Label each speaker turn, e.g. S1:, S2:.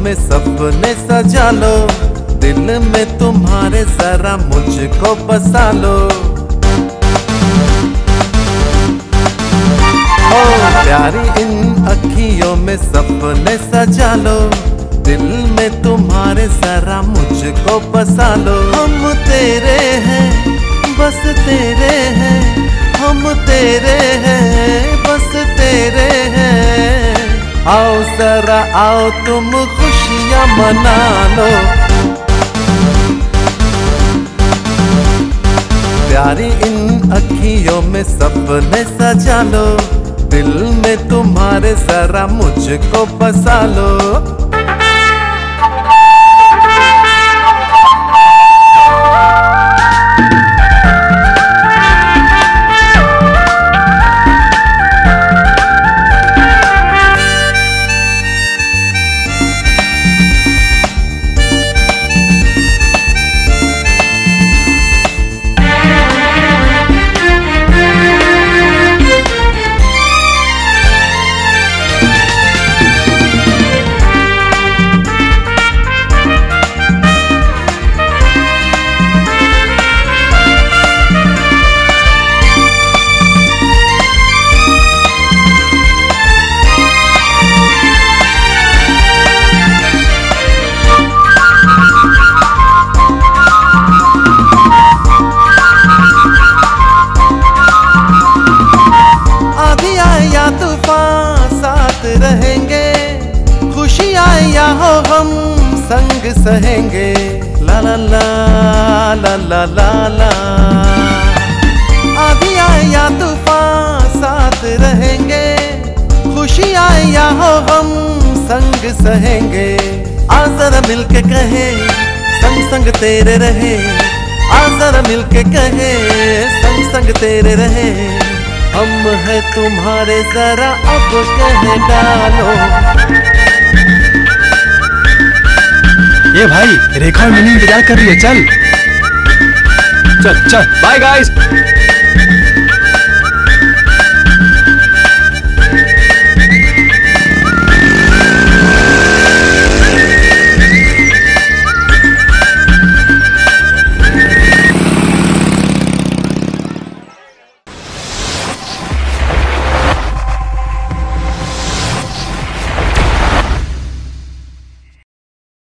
S1: में सपने सजा लो, दिल में तुम्हारे जरा मुझको बसा लो। ओ प्यारी इन अखियों में सपने सजा लो, दिल में तुम्हारे जरा मुझको बसा लो। हम तेरे हैं बस तेरे हैं, हम तेरे हैं बस तेरे हैं। आओ जरा आओ तुम खुशियां मना लो, प्यारी इन अखियों में सपने सजा लो, दिल में तुम्हारे जरा मुझको बसा लो। रहेंगे खुशी आए या हो हम संग सहेंगे, ला ला ला ला ला ला ला। आंधी आए या तूफान साथ रहेंगे, खुशी आए या हो हम संग सहेंगे। आ जरा मिलके कहे संग संग तेरे रहे, आ जरा मिलके कहे संग संग तेरे रहे। हम है तुम्हारे जरा अब कह डालो।
S2: ये भाई रेखा और मिनी इंतजार कर रही है, चल चल चल। Bye guys.